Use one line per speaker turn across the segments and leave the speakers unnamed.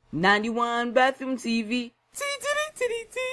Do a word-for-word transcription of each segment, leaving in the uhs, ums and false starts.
ninety-one bathroom T V. T T T T T.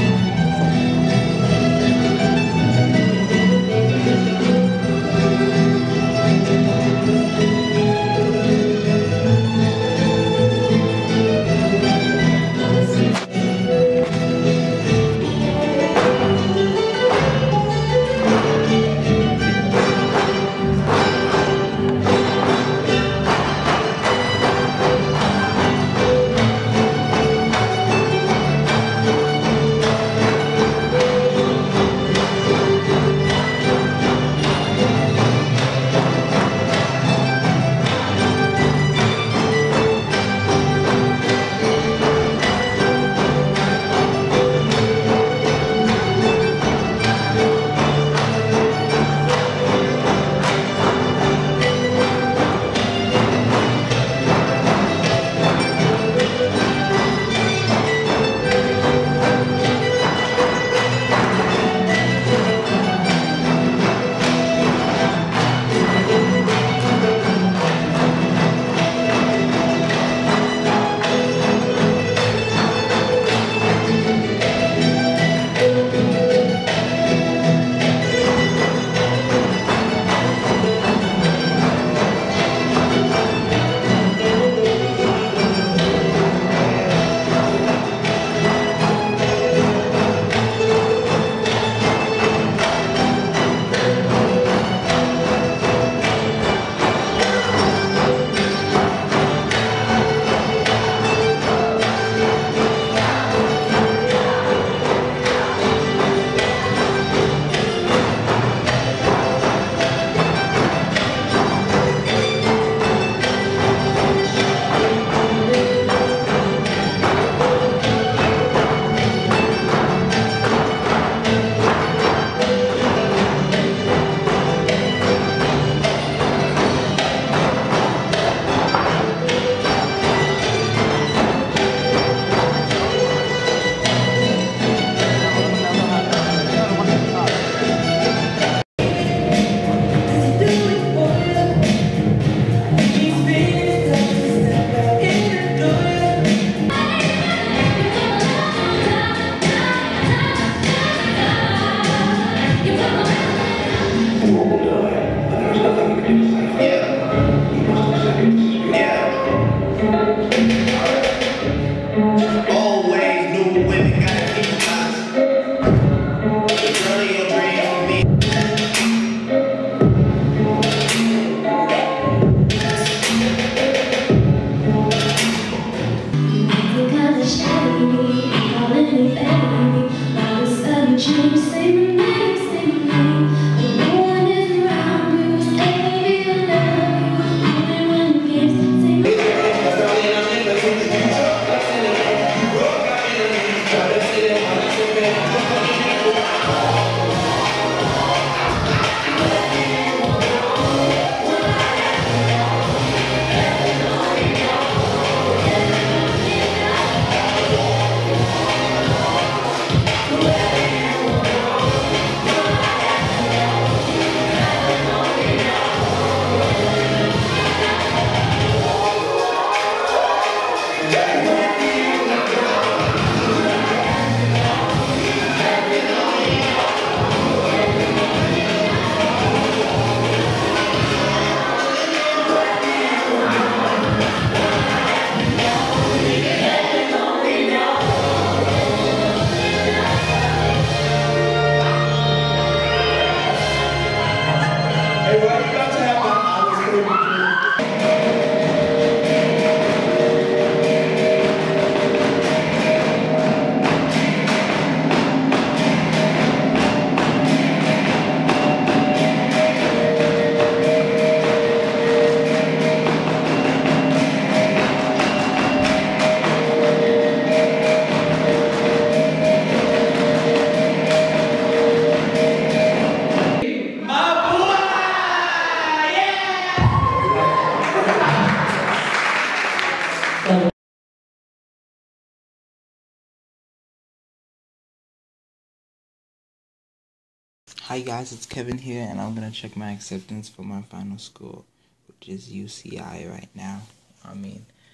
Hi guys, it's Kevin here, and I'm gonna check my acceptance for my final school, which is U C I right now. I mean,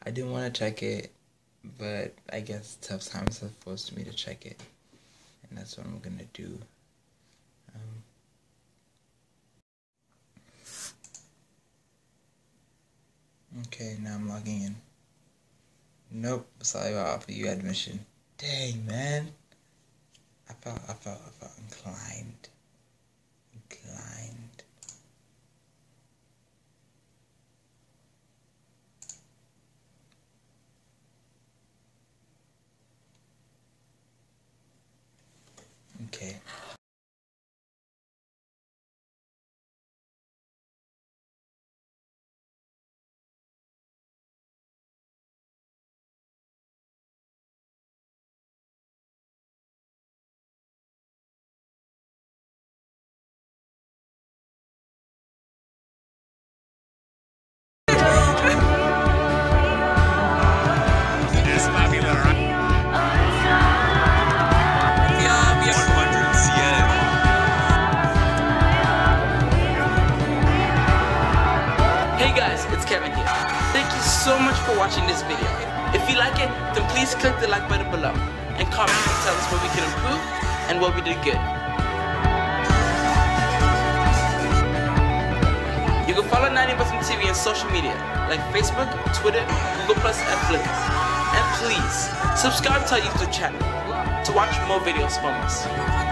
I didn't want to check it, but I guess tough times have forced me to check it, and that's what I'm gonna do. Um, okay, now I'm logging in. Nope, sorry about offer you admission. Dang, man. I felt, I felt, I felt inclined. Inclined. Okay.
Hey guys, it's Kevin here. Thank you so much for watching this video. If you like it, then please click the like button below and comment and tell us what we can improve and what we did good. You can follow ninety percent T V on social media like Facebook, Twitter, Google plus, and Flickr. And please, subscribe to our YouTube channel to watch more videos from us.